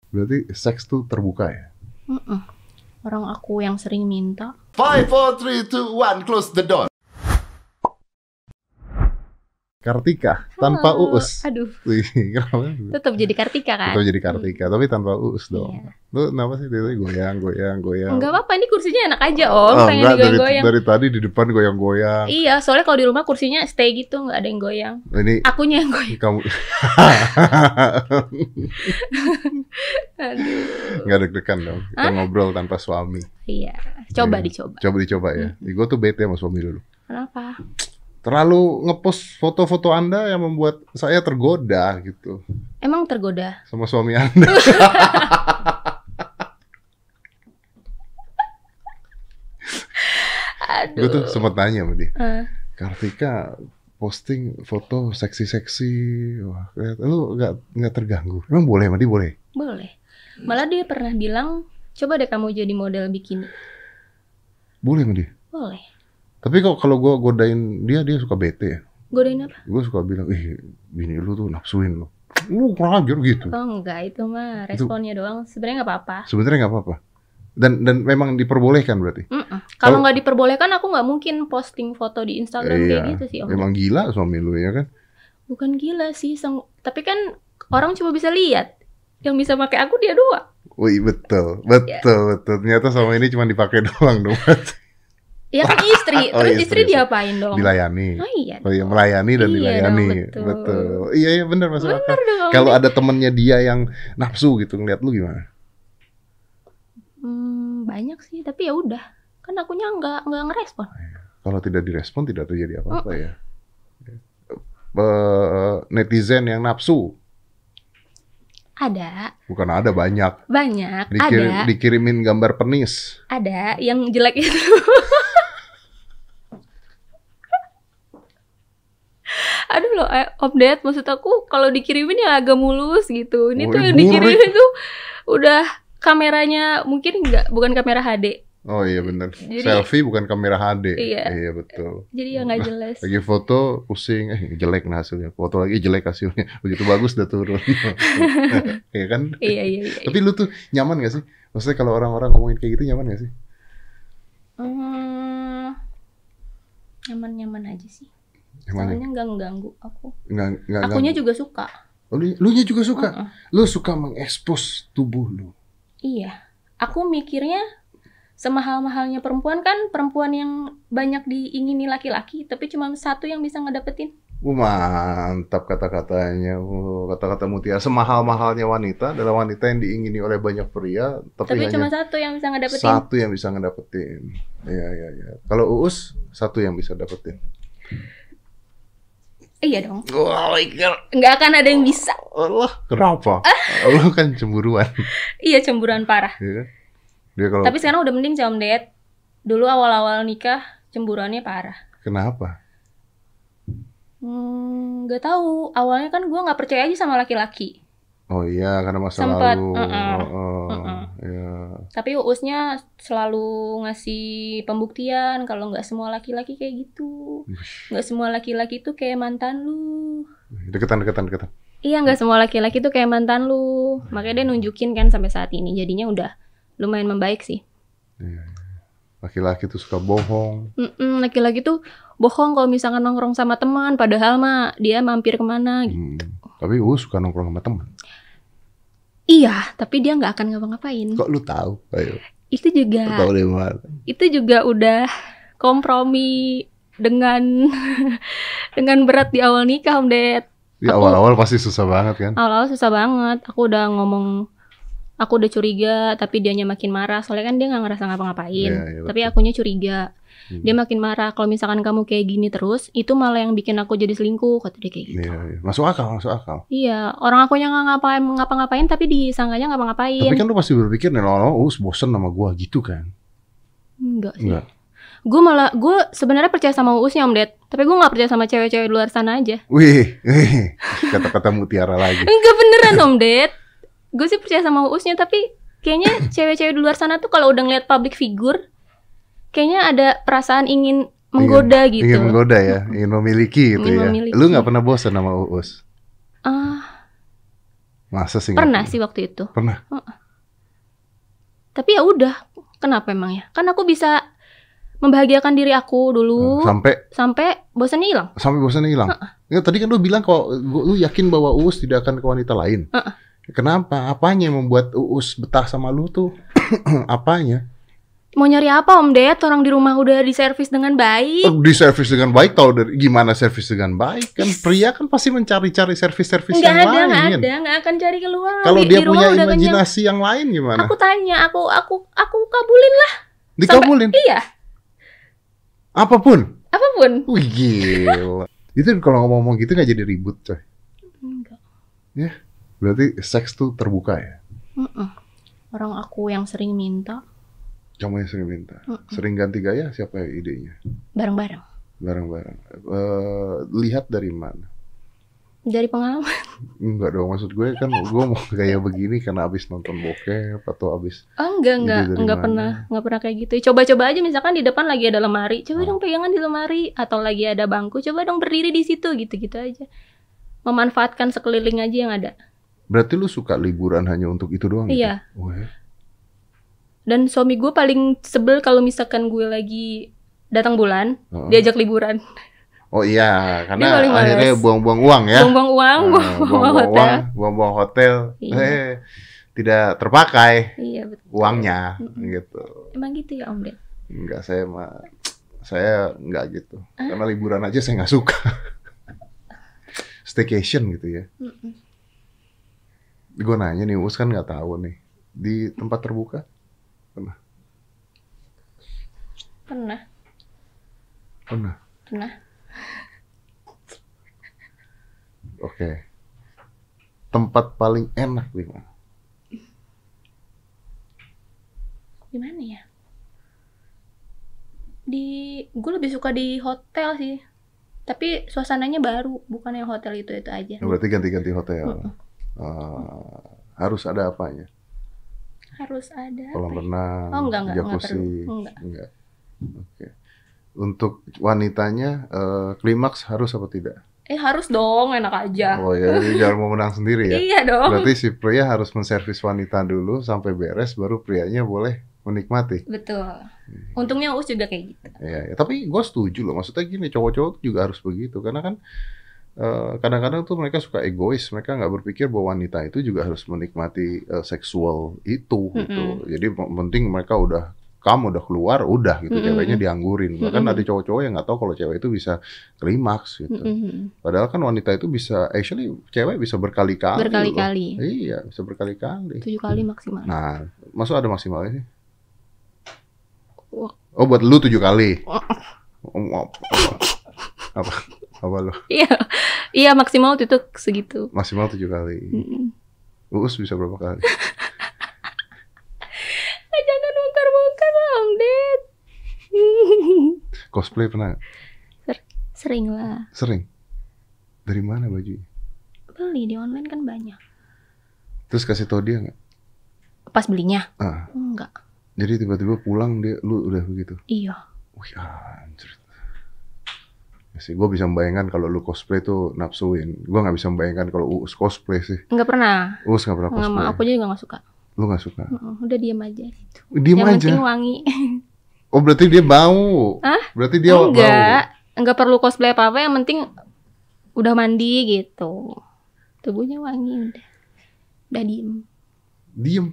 Berarti seks tuh terbuka ya? Orang aku yang sering minta. 5, 4, 3, 2, 1, close the door. Kartika tanpa Oh, Uus. aduh. Wih, kenapa? Tetap jadi Kartika kan? Tetap jadi Kartika, tapi tanpa Uus dong. Iya. Lu kenapa sih dari goyang? Enggak apa-apa, ini kursinya enak aja om. Pengen Enggak, digoyang-goyang. dari tadi di depan goyang-goyang. Iya, soalnya kalau di rumah kursinya stay gitu, nggak ada yang goyang. Ini Akunya yang goyang. kamu Aduh. nggak deg-degan dong. Kita ngobrol tanpa suami. Iya, coba Iya. dicoba. Coba dicoba ya. Gue tuh bete sama suami dulu. Kenapa? Terlalu ngepost foto-foto Anda yang membuat saya tergoda gitu Emang tergoda? sama suami Anda. Gue tuh Aduh. sempat nanya sama dia, Eh, Kartika posting foto seksi-seksi, wah, lu nggak terganggu? Emang boleh, Madi boleh? boleh. Malah dia pernah bilang, coba deh kamu jadi model bikini. Boleh Madi. Boleh. Tapi kok kalau gue godain dia suka bete ya. Godain apa? Gue suka bilang, bini lu tuh nafsuin lu. Lu kurang ajar gitu. Oh enggak, itu mah responnya doang. Sebenarnya nggak apa-apa. Sebenarnya nggak apa-apa. Dan memang diperbolehkan berarti. Kalau nggak diperbolehkan, aku nggak mungkin posting foto di Instagram kayak gitu sih om. Emang gila suami lu ya kan? Bukan gila sih, tapi kan orang cuma bisa lihat. Yang bisa pakai aku dia doang. Wih betul. Ternyata sama ini cuma dipakai doang dong. Ya kan istri, Oh, terus iya, istri istri. diapain dong? Dilayani. Oh iya. Oh iya, melayani dan Iya dilayani. dong, betul. Betul. Iya benar masuk akal. Bener dong. Kalau ada temennya dia yang nafsu gitu ngeliat lu gimana? Banyak sih, tapi ya udah. Kan akunya nggak ngerespon. Kalau tidak direspon tidak terjadi apa-apa ya. Netizen yang nafsu. Ada, Bukan ada, banyak. banyak, ada, Dikirimin gambar penis. ada yang jelek itu. Aduh loh, Om Ded, maksud aku kalau dikirimin ya agak mulus gitu. Ini Oh, tuh yang burik. dikirimin tuh udah kameranya mungkin bukan kamera HD. Oh iya benar. Jadi- Selfie bukan kamera HD. Iya. Betul. Jadi ya nggak jelas. Lagi foto pusing, jelek nah hasilnya. Foto lagi jelek hasilnya. Begitu bagus udah turun. Iya kan? Iya. Tapi lu tuh nyaman gak sih? Maksudnya kalau orang-orang ngomongin kayak gitu nyaman gak sih? Nyaman-nyaman aja sih. Nyaman. Soalnya nggak ngeganggu aku. Nggak Akunya juga suka. Oh, lu nya juga suka. Lu suka mengekspos tubuh lu. Iya. Aku mikirnya semahal-mahalnya perempuan kan perempuan yang banyak diingini laki-laki, tapi cuma satu yang bisa ngedapetin. Mantap kata-katanya. Kata-kata mutiara. Semahal-mahalnya wanita adalah wanita yang diingini oleh banyak pria, tapi Tapi cuma hanya satu yang bisa ngedapetin. satu yang bisa ngedapetin. Iya. Kalau Uus, satu yang bisa dapetin. Iya dong. Wah, Nggak akan ada yang bisa. Allah, kenapa? Lu kan cemburuan. Iya, cemburuan parah. Iya kan? Dia kalau Tapi sekarang udah mending sih Om Ded. Dulu awal-awal nikah cemburuannya parah. kenapa? Nggak tahu. Awalnya kan gue nggak percaya aja sama laki-laki. Oh iya, karena masa Sempet, lalu. Iya. Tapi Uusnya selalu ngasih pembuktian kalau nggak semua laki-laki kayak gitu. Nggak semua laki-laki tuh kayak mantan lu. Deketan. Iya, nggak semua laki-laki tuh kayak mantan lu. Makanya dia nunjukin kan sampai saat ini. Jadinya udah lumayan membaik sih. Iya. Laki-laki tuh suka bohong. Laki-laki tuh bohong kalau misalkan nongkrong sama teman. Padahal mah dia mampir kemana gitu. Tapi Uus suka nongkrong sama teman. Iya, tapi dia nggak akan ngapa-ngapain. Kok lu tahu? Ayo. Itu Lu juga tahu dari mana? itu juga udah kompromi dengan dengan berat di awal nikah Om Ded. Di awal-awal pasti susah banget kan? Awal-awal susah banget. Aku udah ngomong, aku udah curiga, tapi dianya makin marah. Soalnya kan dia nggak ngerasa ngapa-ngapain. Iya, Tapi akunya curiga. Dia makin marah. Kalau misalkan kamu kayak gini terus, itu malah yang bikin aku jadi selingkuh. Kata dia kayak gitu. Iya. Masuk akal. Iya, orang akunya nggak ngapa-ngapain, tapi disangkanya ngapa-ngapain. Tapi kan lu pasti berpikir nih, lama-lama Uus bosen sama gua gitu kan? Enggak sih. Enggak. Gue sebenarnya percaya sama Uusnya Om Ded, tapi gue nggak percaya sama cewek-cewek di luar sana aja. Wih, kata-kata mutiara lagi. Enggak beneran Om Ded. Gue sih percaya sama Uusnya, tapi kayaknya cewek-cewek di luar sana tuh kalau udah ngeliat public figure, kayaknya ada perasaan ingin menggoda gitu. Ingin menggoda ya, ingin memiliki gitu Ingin ya. memiliki. Lu nggak pernah bosan sama Uus? Masa sih? nggak Pernah sih waktu itu. Pernah. Tapi ya udah, kenapa emang ya? Kan aku bisa membahagiakan diri aku dulu sampai bosannya hilang. Sampai bosannya hilang. Ya, tadi kan lu bilang kalau lu yakin bahwa Uus tidak akan ke wanita lain. Kenapa? Apanya yang membuat Uus betah sama lu tuh? Apanya? Mau nyari apa Om Ded? Orang di rumah udah diservis dengan baik. Diservis dengan baik, tahu dari gimana servis dengan baik? Kan pria kan pasti mencari-cari servis-servis yang lain. Nggak akan cari keluar. Kalau dia di punya rumah udah imajinasi yang lain gimana? Aku tanya, aku kabulin lah. Dikabulin? Iya. Apapun? Apapun. Wih gila. Itu kalau ngomong-ngomong gitu nggak jadi ribut coy? Enggak. Ya, berarti seks tuh terbuka ya? Orang aku yang sering minta. Kamu yang sering minta. Sering ganti gaya, siapa ya idenya? Bareng-bareng. Bareng-bareng. Lihat dari mana? Dari pengalaman. Enggak dong, maksud gue kan gue mau gaya begini karena abis nonton bokep atau abis... Oh enggak pernah kayak gitu. Coba-coba aja, misalkan di depan lagi ada lemari, coba dong pegangan di lemari, atau lagi ada bangku, coba dong berdiri di situ, gitu-gitu aja. Memanfaatkan sekeliling aja yang ada. Berarti lu suka liburan hanya untuk itu doang? Iya. Gitu? Oh, ya? Dan suami gue paling sebel kalau misalkan gue lagi datang bulan, diajak liburan. Oh iya, karena akhirnya buang-buang uang ya. Buang-buang uang, buang-buang hotel. Iya. Tidak terpakai. Iya, betul. Uangnya gitu. Emang gitu ya Om Ded? Enggak, saya enggak gitu. Karena liburan aja saya nggak suka. Staycation gitu ya. Gue nanya nih, Us kan nggak tahu nih. Di tempat terbuka? Pernah. Oke. Tempat paling enak di mana? Di mana ya? Gue lebih suka di hotel sih. Tapi suasananya baru, bukan yang hotel itu aja. Berarti ganti-ganti hotel. Harus ada apanya? Harus ada. Kolam renang, jacuzzi. Enggak. Oke. Untuk wanitanya, klimaks harus apa tidak? Harus dong, enak aja. Oh ya, jadi jangan mau menang sendiri ya? Iya dong. Berarti si pria harus menservis wanita dulu sampai beres, baru prianya boleh menikmati. Betul. Untungnya Us juga kayak gitu. Iya, tapi gue setuju loh. Maksudnya gini, cowok-cowok juga harus begitu. Karena kan kadang-kadang tuh mereka suka egois. Mereka nggak berpikir bahwa wanita itu juga harus menikmati seksual itu. Gitu. Jadi penting mereka kamu udah keluar, udah gitu. Ceweknya dianggurin. Bahkan ada cowok-cowok yang nggak tahu kalau cewek itu bisa klimaks gitu. Padahal kan wanita itu bisa, actually cewek bisa berkali-kali. Berkali-kali. Iya, bisa berkali-kali. 7 kali maksimal. Nah, maksud ada maksimalnya sih? Oh, buat lu 7 kali. Apa lu? Iya maksimal itu segitu. Maksimal 7 kali. Uus bisa berapa kali? Jangan bongkar-bongkar Om Ded. Cosplay pernah? Sering lah. Sering? Dari mana bajunya? Beli di online kan banyak. Terus kasih tau dia nggak? Pas belinya? Enggak. Jadi tiba-tiba pulang lu udah begitu? Iya. Wih anjir. Ya sih, gue bisa membayangkan kalau lu cosplay tuh nafsuin. Gue nggak bisa membayangkan kalau Uus cosplay sih. Nggak pernah. Uus nggak pernah cosplay? Aku juga nggak suka. Lu nggak suka? Udah diam aja gitu. Diam aja? Yang penting wangi. Oh berarti dia bau? Berarti dia bau? Enggak perlu cosplay apa-apa. Yang penting udah mandi gitu. Tubuhnya wangi udah diem. Diem?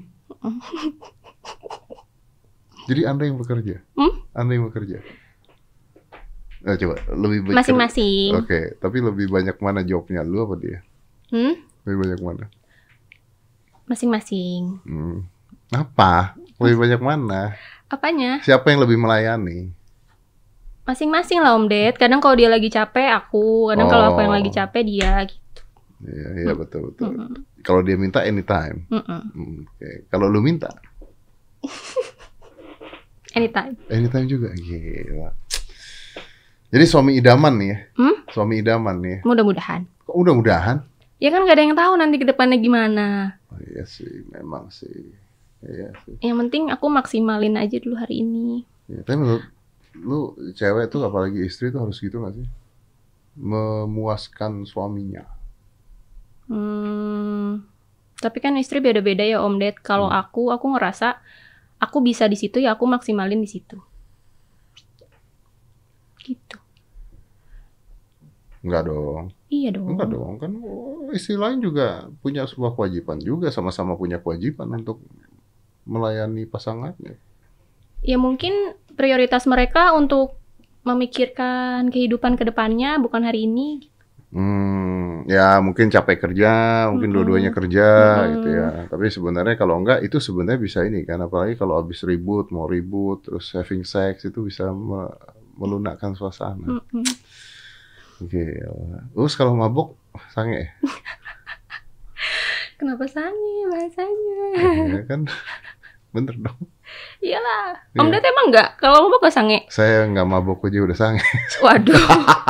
Jadi Anda yang bekerja? Anda yang bekerja? Nah, coba lebih baik masing-masing. Oke, tapi lebih banyak mana jawabnya, lu apa dia? Lebih banyak mana? Masing-masing. Apa? Lebih banyak mana? Apanya? Siapa yang lebih melayani? Masing-masing lah Om Ded. Kadang kalau dia lagi capek aku, kadang kalau aku yang lagi capek dia gitu. Iya betul. Kalau dia minta anytime. Oke. Kalau lu minta? Anytime. Anytime juga, gila. Jadi suami idaman nih ya? Suami idaman nih ya? Mudah-mudahan. Kok mudah-mudahan? Ya kan gak ada yang tahu nanti ke depannya gimana. Oh iya sih, memang sih. Iya sih. Yang penting aku maksimalin aja dulu hari ini. Ya, tapi menurut lu cewek tuh apalagi istri tuh harus gitu gak sih? Memuaskan suaminya. Tapi kan istri beda-beda ya Om Ded. Kalau aku ngerasa aku bisa di situ ya aku maksimalin di situ. Gitu. Enggak dong. Iya dong. Enggak dong, kan istri lain juga punya sebuah kewajiban juga, sama-sama punya kewajiban untuk melayani pasangannya. Ya mungkin prioritas mereka untuk memikirkan kehidupan ke depannya bukan hari ini. Ya mungkin capek kerja, mungkin dua-duanya kerja gitu ya. Tapi sebenarnya kalau enggak itu sebenarnya bisa ini kan, apalagi kalau habis ribut, mau ribut, terus having sex itu bisa melunakkan suasana. Oke, terus kalau mabuk sange? Kenapa sange bahasanya? Ya kan, bener dong. Iyalah. Iya. Om Ded emang enggak? Kalau mabuk gak sange? Saya nggak mabuk aja udah sange. Waduh.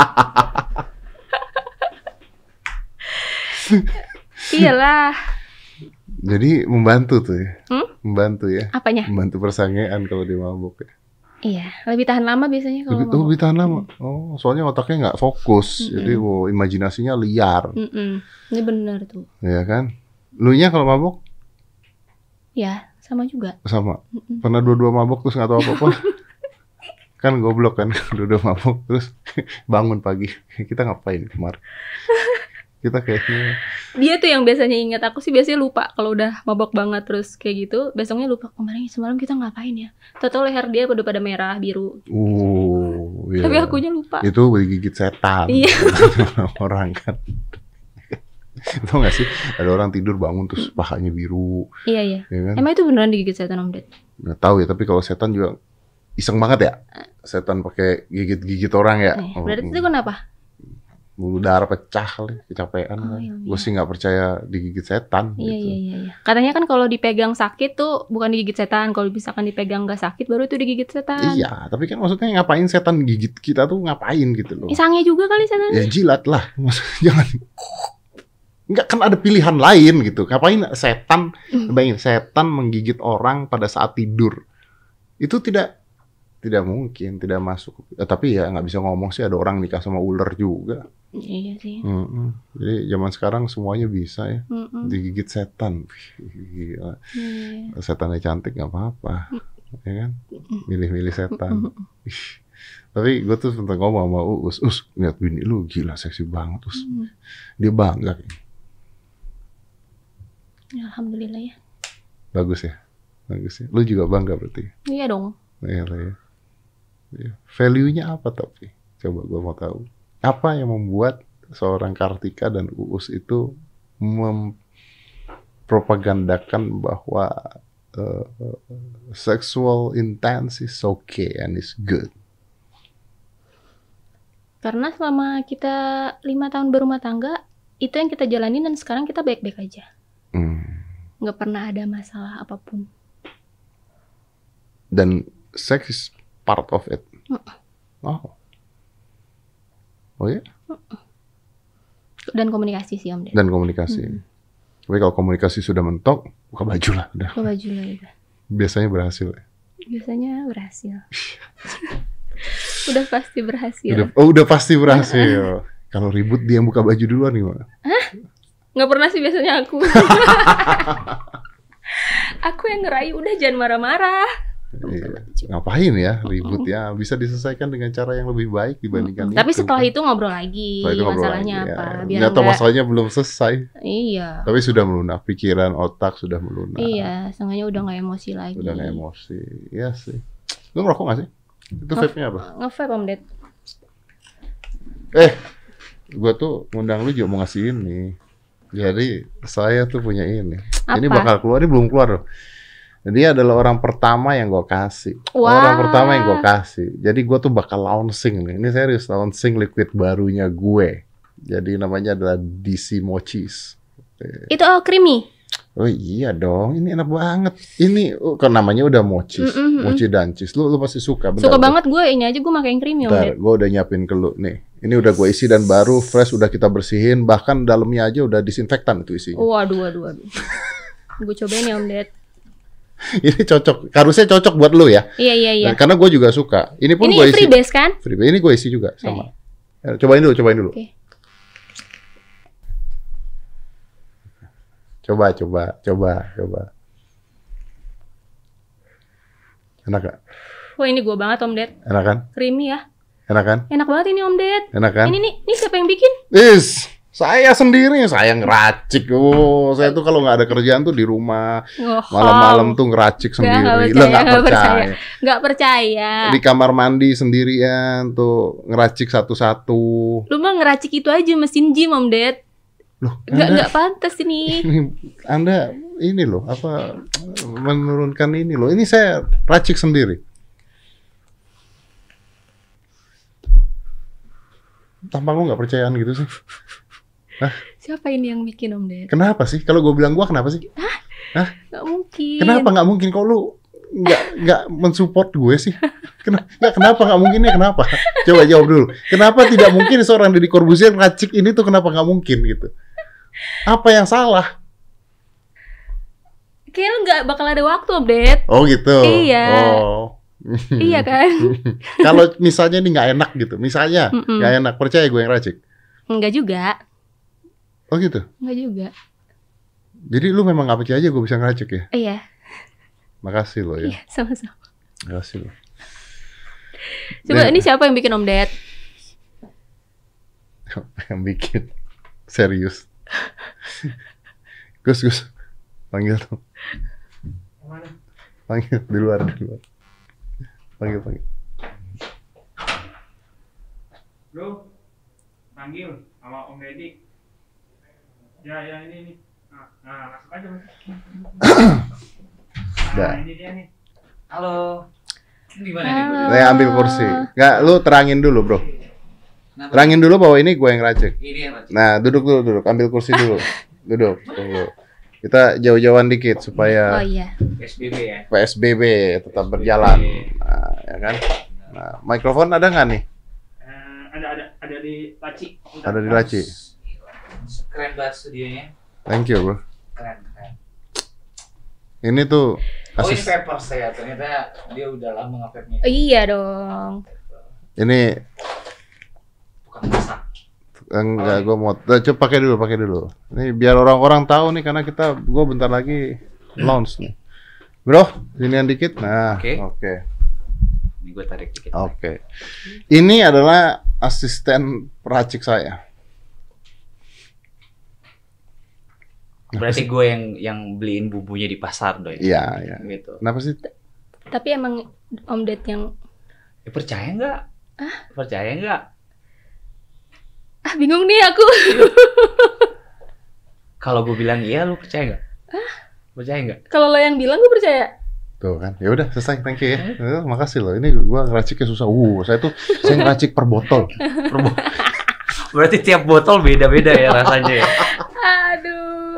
Iyalah. Jadi membantu tuh ya, membantu ya, Apanya? membantu persangean kalau dia mabuk ya. Iya, lebih tahan lama biasanya kalau mabuk. Lebih tahan lama. Oh, soalnya otaknya nggak fokus, jadi imajinasinya liar. Ini benar tuh. Ya kan? Lu nya kalau mabuk? Ya, sama juga. Sama. Pernah dua-dua mabuk terus nggak tahu apa-apa. Kan goblok kan, dua-dua mabuk terus bangun pagi. Kita ngapain kemarin? Kita kayaknya Dia tuh yang biasanya ingat, aku sih biasanya lupa kalau udah mabok banget terus kayak gitu, besoknya lupa kemarin semalam kita ngapain ya. Tahu-tahu leher dia udah pada merah biru. iya. Tapi akunya lupa. Itu digigit setan. Iya. Orang kan. Tahu nggak sih, ada orang tidur bangun terus pahanya biru. Iya. Ya kan? Emang itu beneran digigit setan Om Ded? Nggak tahu ya, tapi kalau setan juga iseng banget ya. Setan pakai gigit-gigit orang ya. Berarti itu kenapa? Bulu darah pecah kali, kecapean. Iya. Gue sih nggak percaya digigit setan. Iya. Katanya kan kalau dipegang sakit tuh bukan digigit setan, kalau misalkan dipegang nggak sakit baru itu digigit setan. Iya, tapi kan maksudnya ngapain setan gigit kita tuh ngapain gitu loh. Sange juga kali setan. Ya jilat lah, maksudnya jangan. Nggak, kan ada pilihan lain gitu. Ngapain setan, bayangin setan menggigit orang pada saat tidur. Itu tidak mungkin, tidak masuk. Tapi ya nggak bisa ngomong sih, ada orang nikah sama ular juga. Iya sih. Jadi zaman sekarang semuanya bisa ya. Digigit setan. Gila. Setannya cantik nggak apa-apa. Ya kan? Milih-milih setan. Tapi gue tuh sempat ngomong sama Uus, lihat bini lu gila seksi banget. Dia bangga. Alhamdulillah ya. Bagus ya. Lu juga bangga berarti. Iya dong. Iya. Value-nya apa tapi? Coba gue mau tahu. Apa yang membuat seorang Kartika dan Uus itu mempropagandakan bahwa sexual intense is okay and is good? Karena selama kita 5 tahun berumah tangga, itu yang kita jalanin dan sekarang kita baik-baik aja. Nggak pernah ada masalah apapun. Dan sex is part of it. Oh ya? Dan komunikasi sih Om Ded. Dan komunikasi. Tapi kalau komunikasi sudah mentok, buka baju lah. Buka baju lah udah. Biasanya berhasil. Biasanya berhasil. Udah pasti berhasil. Udah pasti berhasil. Kalau ribut dia yang buka baju duluan gimana? Hah? Nggak pernah sih biasanya aku. Aku yang ngerayu, udah jangan marah-marah. Ngapain ya ribut ya? Bisa diselesaikan dengan cara yang lebih baik dibandingkan itu. Tapi setelah itu ngobrol lagi. Masalahnya lagi, apa? Ya. Biar Ternyata masalahnya belum selesai. Iya. Tapi sudah melunak, pikiran, otak sudah melunak. Iya, sengaja udah nggak emosi lagi. Udah nggak emosi, iya sih. Lu ngerokok nggak sih? Itu vape-nya apa? Nge-vape Om Ded. Gue tuh ngundang lu juga mau ngasih ini. Jadi saya tuh punya ini. Apa? Ini bakal keluar, ini belum keluar loh. Dia adalah orang pertama yang gue kasih. Wah. Orang pertama yang gue kasih. Jadi gue tuh bakal launching nih. Ini serius, launching liquid barunya gue. Jadi namanya adalah DC Mochis. Itu creamy. Oh iya dong, ini enak banget. Ini kan namanya udah Mochis. Mochi dan cheese. Lu pasti suka. Suka banget gue, ini aja gue makai yang creamy Om Ded. Gue udah nyiapin ke lu nih. Ini udah gue isi dan baru, fresh, udah kita bersihin. Bahkan dalamnya aja udah disinfektan itu isinya. Waduh. Gue cobain ya Om Ded. Ini cocok, harusnya cocok buat lu ya. Iya. Dan karena gue juga suka. Ini pun Ini gue isi. free base kan? Free base. Ini gue isi juga sama. Cobain dulu. Oke. Coba. Enak gak? Wah ini gua banget Om Ded. Enak kan? Creamy ya. Enak kan? Enak banget ini Om Ded. Enak kan? Ini siapa yang bikin? Saya sendiri, saya ngeracik. Saya tuh kalau nggak ada kerjaan tuh di rumah. Oh, Malam-malam tuh ngeracik sendiri. Lo nggak percaya? Nggak percaya. Di kamar mandi sendirian tuh ngeracik satu-satu. Lu mah ngeracik itu aja mesin gym Om Ded. Loh, Nggak pantas ini. Anda ini loh, apa menurunkan ini loh. Ini saya racik sendiri. Tampang lu nggak percayaan gitu sih? Hah? Siapa ini yang bikin Om Ded? Kenapa sih? Kalau gue bilang gua kenapa sih? Hah? Nggak mungkin. Kenapa nggak mungkin? Kok lu nggak mensupport gue sih? Kenapa nggak mungkinnya? Kenapa? Coba jawab dulu. Kenapa tidak mungkin seorang Deddy Corbuzier racik ini tuh kenapa nggak mungkin gitu? Apa yang salah? Kayaknya nggak bakal ada waktu Om Ded. Oh gitu. Iya. Oh. Iya kan? Kalau misalnya ini nggak enak gitu, misalnya nggak enak, percaya gue yang racik? Enggak juga. Oh gitu. Enggak juga. Jadi lu memang nggak percaya aja gue bisa ngeracik ya? Iya. Makasih lo ya. Iya, sama-sama. Makasih lo. Coba ini siapa yang bikin Om Ded? Yang bikin serius. Gus, panggil dong. Panggil di luar. Panggil. Bro, panggil sama Om Deddy. Ya ini. Nah, masuk aja Mas. Ini dia nih. Halo. Gimana nih? Saya ambil kursi. Nggak, lu terangin dulu bro. Terangin dulu bahwa ini gue yang racik. Ini yang racik. Nah, duduk. Ambil kursi dulu. Duduk, tunggu. Kita jauh-jauhan dikit supaya PSBB ya. PSBB tetap berjalan. Nah, ya kan? Nah, mikrofon ada nggak nih? Ada di laci. Ada di laci. Keren banget studionya. Thank you, bro. Keren. Ini tuh Oh, ini paper saya. Ternyata dia udah lama nge-vape-nya. Iya dong. Ini Bukan masak. enggak, gue mau coba pakai dulu. Ini biar orang-orang tahu nih karena gue bentar lagi launch nih. Bro, sinian dikit. Nah, oke. Ini gue tarik dikit. Oke. Ini adalah asisten peracik saya. Berarti gue yang beliin bumbunya di pasar doi. Iya. Gitu. Kenapa sih? Tapi emang Om Ded yang Percaya nggak? Percaya nggak? bingung nih aku. Kalau gue bilang iya, lu percaya nggak? Percaya nggak? Kalau lo yang bilang gue percaya. Tuh kan. Ya udah selesai. Thank you ya. Makasih loh. Ini gua ngeraciknya susah. Saya ngeracik per botol. Berarti tiap botol beda-beda ya rasanya ya. Aduh.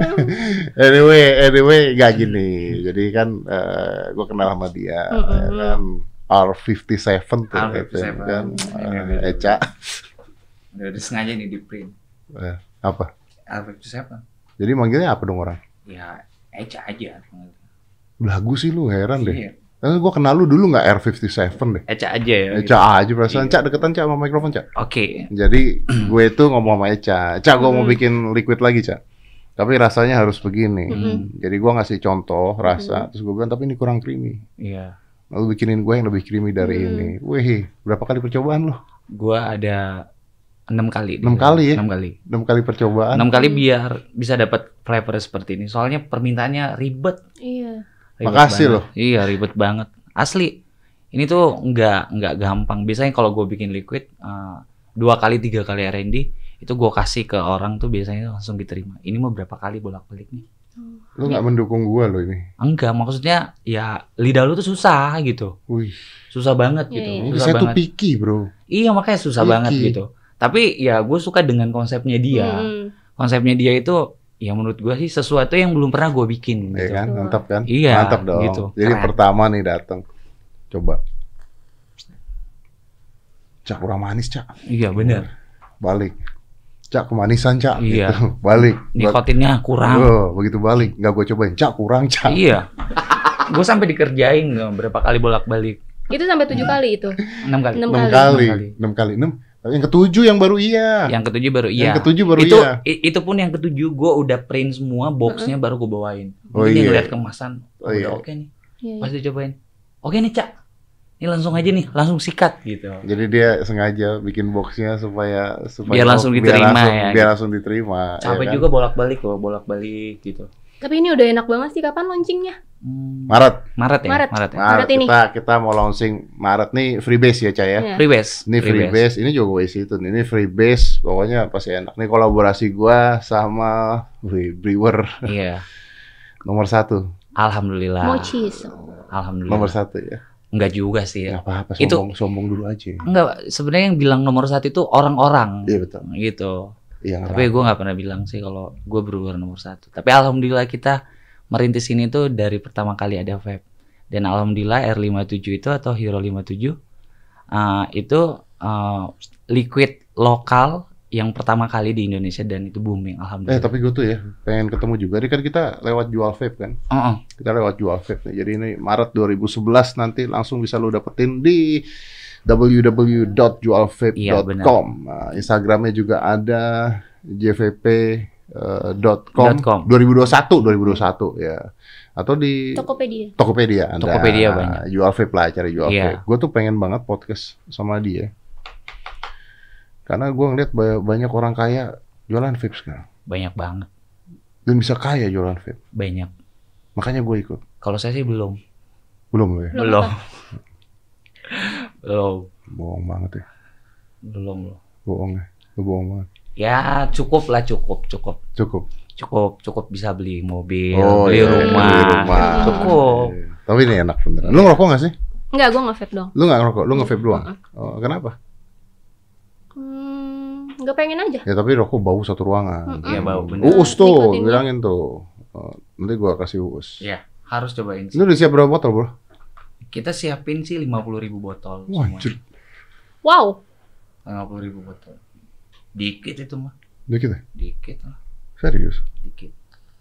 Anyway, gak gini. Jadi kan gue kenal sama dia, ya kan R57 tuh, R57. kan Eca. Udah sengaja nih di print. Apa? R57. Jadi manggilnya apa dong orang? Ya, Eca aja. Belagu sih lu, heran deh. Iya. Gue kenal lu dulu nggak R57 deh. Eca aja ya. Eca aja perasaan. Cak, deketan Cak sama mikrofon Cak. Oke. Jadi gue itu ngomong sama Eca. Cak, gue mau bikin liquid lagi Cak. Tapi rasanya harus begini. Jadi gue ngasih contoh rasa. Terus gue bilang, tapi ini kurang creamy. Iya. Lalu bikinin gue yang lebih creamy dari ini. Wih, berapa kali percobaan lo? Gue ada 6 kali. 6 kali ya? 6 kali. 6 kali percobaan. 6 kali biar bisa dapat flavor seperti ini. Soalnya permintaannya ribet. Iya. Ribet Makasih banget. loh. Iya, ribet banget. Asli. Ini tuh nggak gampang. Biasanya kalau gue bikin liquid 2 kali 3 kali R&D itu gue kasih ke orang tuh biasanya langsung diterima. Ini mau berapa kali bolak-balik nih? Lu nggak mendukung gue lo ini. Enggak, maksudnya ya lidah lu tuh susah gitu. Wih. Susah banget gitu. Iya. Susah Saya tuh banget. picky bro. Iya, makanya susah Picky. banget gitu. Tapi ya gue suka dengan konsepnya dia. Konsepnya dia itu ya menurut gue sih sesuatu yang belum pernah gue bikin Iya gitu. kan, mantap kan? Iya, Mantap dong. gitu. Jadi Keren. pertama nih datang. Coba. Cak, kurang manis Cak. Iya benar. Balik. Cak, kemanisan Cak. Iya. Gitu. Balik. Nikotinnya kurang. Begitu balik. Nggak gue cobain. Cak, kurang Cak. Iya. Gue sampai dikerjain berapa kali bolak-balik. Itu sampai 7 kali itu. 6 kali. 6 6 kali. kali. 6 kali. Yang ketujuh yang baru iya. Yang ketujuh baru iya. Yang ketujuh baru itu, iya. Itu pun yang ketujuh gue udah print semua boxnya baru gue bawain. Oh, Mungkin dia iya. ngeliat kemasan, Oh, udah iya. oke nih. Iya, iya. Pas dicobain, oke nih Cak. Ini langsung aja nih, langsung sikat gitu. Jadi dia sengaja bikin boxnya supaya Biar langsung diterima ya, Biar gitu. langsung diterima. Capek ya kan? juga bolak-balik gitu. Tapi ini udah enak banget sih. Kapan launchingnya? Maret. Maret ya? Maret. Maret ya? Maret ini. Kita mau launching Maret nih freebase ya Cah ya. Iya. Freebase. Ini freebase, ini juga gue isi tuh. Ini freebase, pokoknya pasti enak. Nih kolaborasi gua sama brewer Iya. nomor 1. Alhamdulillah. Mochis. Alhamdulillah. Nomor 1 ya. Enggak juga sih ya. Nggak apa-apa, Itu- sombong dulu aja. Enggak, sebenarnya yang bilang nomor 1 itu orang-orang. Iya betul. Gitu. Iya. nggak Tapi apa-apa. gue nggak pernah bilang sih kalau gue brewer nomor 1. Tapi alhamdulillah kita merintis ini tuh dari pertama kali ada vape. Dan alhamdulillah R57 itu atau Hero 57 itu liquid lokal yang pertama kali di Indonesia dan itu booming alhamdulillah. Tapi gue tuh ya pengen ketemu juga. Ini kan kita lewat jual vape kan. Kita lewat jual vape nih. Jadi ini Maret 2011 nanti langsung bisa lu dapetin di www.jualvape.com. Iya, benar. Instagramnya juga ada jvp.com .com. 2021 ya. Atau di Tokopedia. ada. Tokopedia banyak. Jual vape lah, cari jual Iya. vape. Gue tuh pengen banget podcast sama dia. Karena gue ngeliat banyak orang kaya jualan vape sekarang. Banyak banget, Dan bisa kaya jualan vape. banyak. Makanya gue ikut. Kalau saya sih belum. Belum lo ya? Belum apa? Belum. Bohong banget ya. Belum. Bohong ya. Lu bohong banget. Ya cukup lah, cukup. Cukup. Bisa beli mobil, Oh, beli iya, rumah. beli rumah. Cukup. Iya. Tapi ini enak beneran. Lu ngerokok gak sih? Enggak, gue nge-vape dong. Lu gak ngerokok? Lu nge-vape doang? Oh, kenapa? Nggak pengen aja. Ya tapi rokok bau satu ruangan. Iya, bau bener. Uus tuh, Nikotinnya. bilangin tuh. Nanti gua kasih uus. Ya, harus cobain sih. Lu udah siap berapa botol, bro? Kita siapin sih 50.000 botol. Wah, semuanya. anjir. Wow. 50.000 botol. Dikit itu mah. Dikit ya? Dikit lah. Serius? Dikit.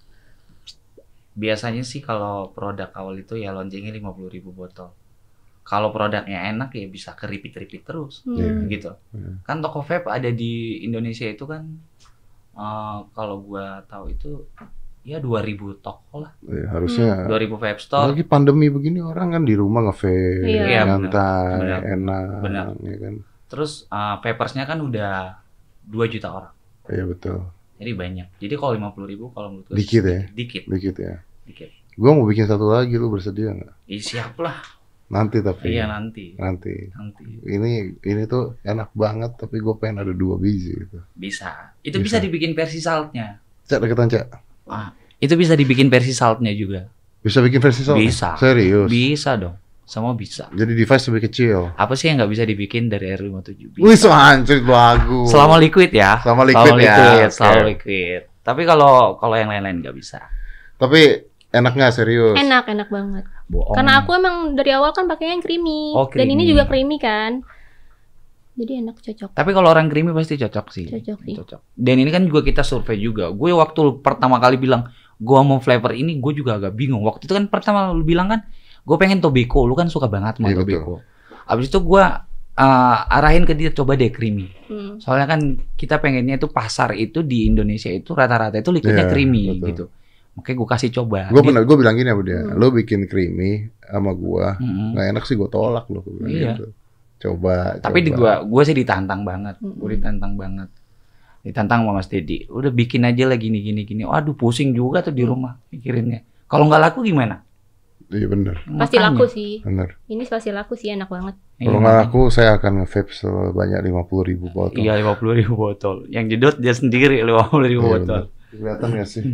Biasanya sih kalau produk awal itu ya launchingnya 50.000 botol. Kalau produknya enak ya bisa keripit-keripit terus. Iya. Gitu. Hmm. Kan toko vape ada di Indonesia itu kan kalau gua tahu itu ya 2.000 toko lah. Ya, harusnya 2.000 vape store. lagi pandemi begini orang kan di rumah nge-vape, Iya, nyantai, benar. enak, Benar. ya kan? Terus vapersnya kan udah 2 juta orang. Iya betul. Jadi banyak. Jadi kalau 50.000 kalau menurut gua Dikit ya? Dikit. Dikit ya. Dikit. Gua mau bikin satu lagi, lu bersedia nggak? Siap lah. Nanti tapi. Iya nanti. Nanti. Nanti Ini tuh enak banget, tapi gue pengen ada 2 biji gitu. bisa. Itu bisa dibikin versi saltnya. Cak, deketan Cak. Itu bisa dibikin versi saltnya juga. Bisa bikin versi sound? Bisa. Serius? Bisa dong. Semua bisa. Jadi device lebih kecil. Apa sih yang nggak bisa dibikin dari R57? Wih, so hancur bagus. Selama liquid ya. Selama liquid ya. Selalu Oke. liquid. Tapi kalau yang lain-lain nggak bisa. Tapi enak nggak serius? Enak banget. Bohong. Karena aku emang dari awal kan pakainya yang creamy. Oh, Dan ini creamy. juga creamy kan. Jadi enak, cocok. Tapi kalau orang creamy pasti cocok sih. Cocok sih. Dan ini kan juga kita survei juga. Gue waktu pertama kali bilang gue mau flavor ini, gue juga agak bingung. Waktu itu kan pertama lu bilang kan, gue pengen tobacco. Lu kan suka banget sama Iya, tobacco. Abis itu gue arahin ke dia, coba deh creamy. Soalnya kan kita pengennya itu pasar itu di Indonesia itu rata-rata itu liquidnya Iya, creamy betul. gitu. Makanya gue kasih coba. Gue bilang gini sama dia, lo bikin creamy sama gua, Mm-mm. nggak enak sih gue tolak lo. Gua bilang Iya. gitu. Coba. Tapi di coba. gue sih ditantang banget. Gue ditantang banget. Ditantang sama Mas Dedi. Udah bikin aja lah gini. Waduh pusing juga tuh di rumah mikirinnya. Kalau nggak laku gimana? Iya bener, Pasti Makanya. laku sih. bener. Ini pasti laku sih, enak banget. Kalau nggak laku, saya akan nge-vape sebanyak 50.000 botol. Iya 50.000 botol. Yang jedot dia sendiri 50.000 Iya, botol. bener. Kelihatan nggak sih?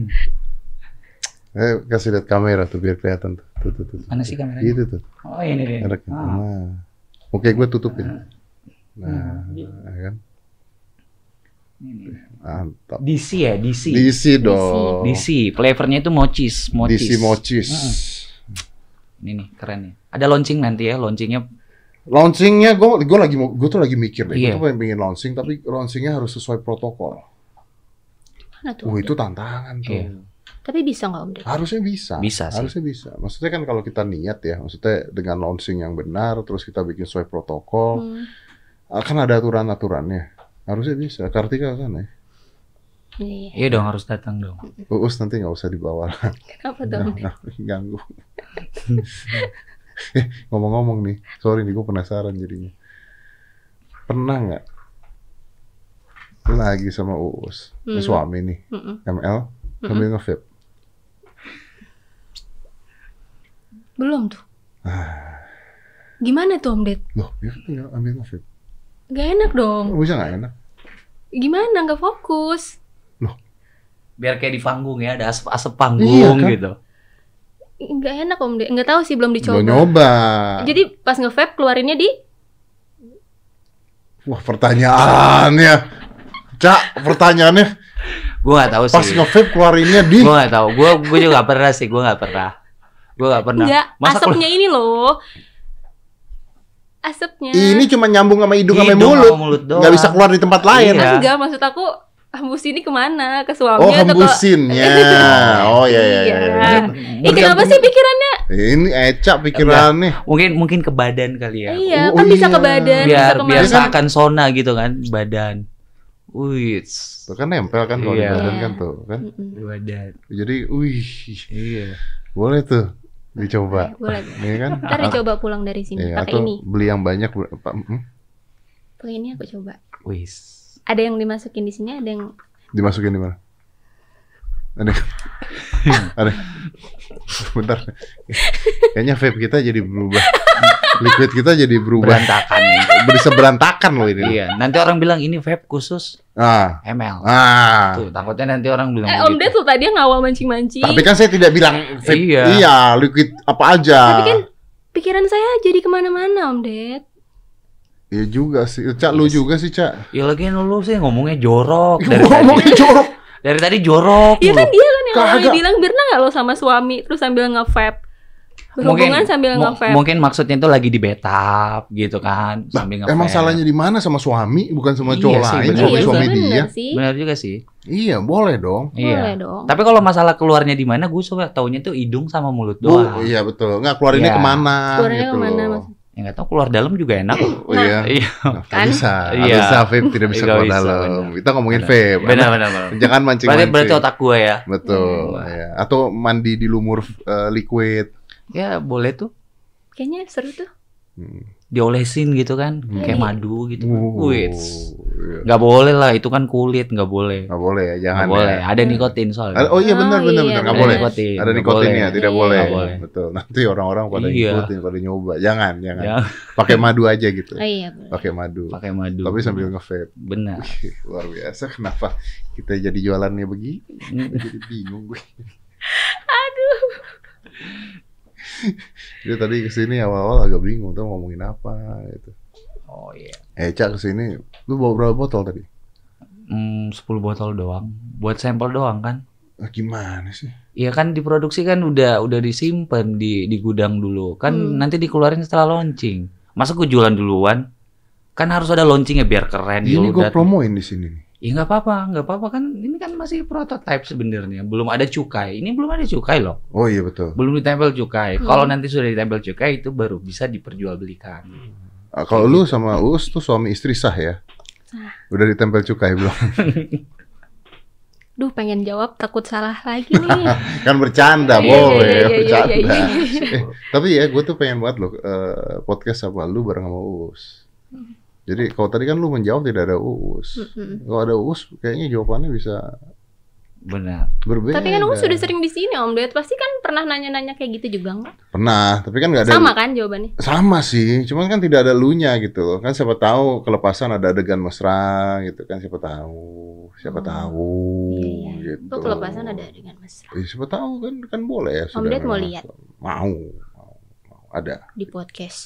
Kasih lihat kamera tuh biar kelihatan tuh. Tuh. Mana sih kameranya? Itu tuh. Oh ini dia. Ada kan? Nah. Oke, gue tutupin. Nah, kan? Mantap. DC ya, DC. DC dong. DC. Flavornya itu mochis. DC Mochis. Ini nih keren nih. Ada launching nanti ya, launchingnya. Launchingnya gue tuh lagi mikir deh. Iya. Gue tuh pengen launching, tapi launchingnya harus sesuai protokol. Mana tuh? Itu tantangan tuh. Iya. Tapi bisa nggak Om Ded? Harusnya bisa. Bisa sih. Harusnya bisa. Maksudnya kan kalau kita niat ya, maksudnya dengan launching yang benar, terus kita bikin sesuai protokol, Kan ada aturannya. Harusnya bisa. Kartika kan ya. Iya. Iya dong, harus datang dong. Uus nanti nggak usah dibawa. Kenapa dong? Ganggu. Ngomong-ngomong nih, sorry nih gue penasaran jadinya. Pernah nggak lagi sama Uus, suami nih, ML, sambil nge-vape? Belum tuh. Gimana tuh Om Ded? Loh, dia kan tinggal ambil nge-vape. Gak enak dong. Bisa nggak enak? Gimana? Gak fokus. Biar kayak di panggung ya, ada asap panggung Iya, kan? gitu. Gak enak Om Ded. Gak tahu sih, belum dicoba. Belum nyoba. Jadi pas nge-vape keluarinnya di Wah, pertanyaannya. Cak, pertanyaannya. Gue nggak tahu sih. Pas nge-vape keluarinnya di. Gue nggak tahu. Gue juga nggak pernah sih. Gue nggak pernah. enggak, asapnya ini loh. Asapnya. Ini cuma nyambung sama hidung sama Hidung mulut. sama mulut doang. Nggak bisa keluar di tempat lain. Iya. Enggak, maksud aku hembus ini kemana? Ke Oh, suaminya atau ke... hembusinnya. Oh, iya. Kenapa sih pikirannya? Ini Eca pikirannya. Mungkin ke badan kali ya. Iya, Oh, kan bisa iya. ke badan, bisa Biar kemana. seakan sona gitu kan badan. Wih, Tuh kan nempel kan kalau di Iya. badan kan tuh kan. badan. Jadi, wih, Iya. boleh tuh dicoba. Boleh. Iya kan? Ntar dicoba pulang dari sini Iya, pakai atau ini. beli yang banyak. Pakai ini aku coba. Wih. Ada yang dimasukin di sini, ada yang Dimasukin di mana? Ada. Bentar. Kayaknya vape kita jadi berubah. Liquid kita jadi berubah. Berantakan nih. Bisa berantakan loh ini. Iya. Nanti orang bilang ini vape khusus Ah. ML. Ah. Tuh, takutnya nanti orang bilang Om Ded tuh tadi yang ngawal mancing-mancing. Tapi kan saya tidak bilang vape. Iya. Iya, liquid apa aja. Tapi kan pikiran saya jadi kemana-mana Om Ded. Iya juga sih. Cak, lu juga sih, Cak. Ya lagi lu sih ngomongnya jorok dari tadi. Ngomongin jorok. Dari tadi jorok Iya kan mulu. dia kan yang awalnya Kagak. bilang Birna gak lo sama suami terus sambil nge-vape. Berhubungan sambil nge-vape. Mungkin maksudnya itu lagi di betap gitu kan, sambil nge-vape. Emang salahnya di mana sama suami, bukan sama Iya cowok sih, lain, bener. suami bener dia. sih. Benar juga sih. Iya, boleh dong. Boleh Iya. dong. Tapi kalau masalah keluarnya di mana, gue suka taunya tuh hidung sama mulut doang. Iya betul. Nggak keluarinnya Iya. kemana? Keluarinnya gitu kemana, loh. Mas? Ya nggak tahu keluar dalam juga enak. Oh iya. Iya. Nggak Kan? bisa. Iya. Bisa vape tidak bisa Nggak keluar bisa, dalam. benar. Kita ngomongin Benar. vape. Benar. Jangan mancing-mancing. Berarti otak gue ya. Betul. Ya. Atau mandi di lumur liquid. Ya boleh tuh. Kayaknya seru tuh. Diolesin gitu kan, kayak Iya. madu gitu. Iya. Wih. Nggak boleh lah, itu kan kulit, nggak boleh. Nggak boleh ya, jangan. Nggak boleh. Ya. Ada nikotin soalnya. Oh iya benar Oh, benar iya, benar nggak benar. boleh. Nikotin. Ada Nggak nikotinnya, boleh. tidak Iya, boleh. nggak boleh. Betul. Nanti orang-orang pada Iya. ngikutin, pada nyoba. Jangan. Ya, Pakai madu aja gitu. Oh iya, boleh. Pakai madu. pakai madu. Tapi sambil nge-vape. Benar. Wih, luar biasa. Kenapa kita jadi jualannya begini? Hmm. Jadi bingung gue. Aduh. Dia tadi kesini awal-awal agak bingung tuh ngomongin apa gitu. Oh iya. Cak kesini, lu bawa berapa botol tadi? 10 botol doang. Buat sampel doang kan? Gimana sih? Iya kan diproduksi kan udah disimpan di gudang dulu. Kan nanti dikeluarin setelah launching. Masa gue jualan duluan? Kan harus ada launchingnya biar keren. Ini dulu gue dat- promoin di sini nih. Ya nggak apa-apa kan. Ini kan masih prototype sebenarnya. Belum ada cukai. Ini belum ada cukai loh. Oh iya betul. Belum ditempel cukai. Kalau nanti sudah ditempel cukai itu baru bisa diperjualbelikan. Kalau lu sama Uus tuh suami istri sah ya? Udah ditempel cukai belum? Duh, pengen jawab takut salah lagi nih. Kan bercanda, Iya, boleh iya, iya, bercanda. iya, iya. Tapi ya gue tuh pengen banget loh podcast sama lu bareng sama Uus. Jadi kalau tadi kan lu menjawab tidak ada Uus. Kalau ada Uus kayaknya jawabannya bisa Benar. berbeda. Tapi kan Uus sudah sering di sini Om Ded, pasti kan pernah nanya-nanya kayak gitu juga enggak? Pernah, tapi kan nggak ada. Sama kan jawabannya? Sama sih, cuman kan tidak ada lunya gitu loh. Kan siapa tahu kelepasan ada adegan mesra gitu kan, siapa tahu Iya. gitu. Tuh kelepasan ada dengan mesra Siapa tahu kan boleh ya. Om Ded mau lihat? Mau. Ada. di podcast.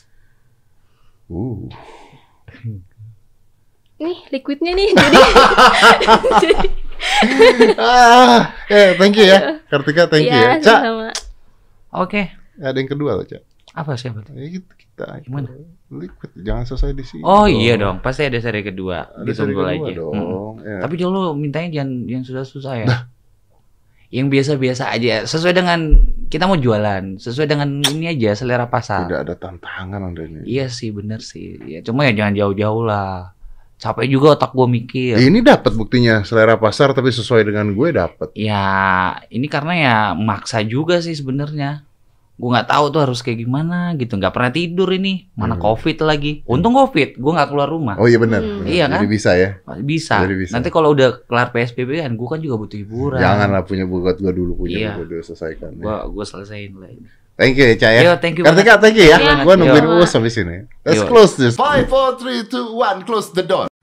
Nih liquidnya nih, jadi Thank you ya, Kartika, thank you ya. Iya, Cak, sama. Oke. ada yang kedua loh, Cak. Apa siapa tuh? Kita Gimana? liquid, jangan selesai di sini. Oh iya dong, pasti ada seri kedua. Ada seri Ditunggu kedua lagi. dong. Ya. Tapi jangan lu mintanya jangan susah-susah ya. yang biasa-biasa aja, sesuai dengan kita mau jualan, sesuai dengan ini aja selera pasar. Tidak ada tantangan Anda ini. Iya sih, bener sih. Ya, cuma ya jangan jauh-jauh lah. Capek juga otak gue mikir. Ini dapat buktinya selera pasar tapi sesuai dengan gue dapat. Ya, ini karena ya maksa juga sih sebenarnya. Gue nggak tahu tuh harus kayak gimana gitu. Nggak pernah tidur ini. Mana COVID lagi. Untung COVID, gue nggak keluar rumah. Oh iya benar. Iya kan? Jadi bisa ya. Bisa. Jadi bisa. Nanti kalau udah kelar PSBB kan, gue kan juga butuh hiburan. Janganlah punya buat gue dulu punya Iya. gue dulu selesaikan. Ya. Gue selesain lah ini. Thank you ya, Cah ya. Yo, thank you Kartika, thank you ya. Iya. Gue nungguin Yo. Uus habis ini. Let's Yo. close this. 5, 4, 3, 2, 1, close the door.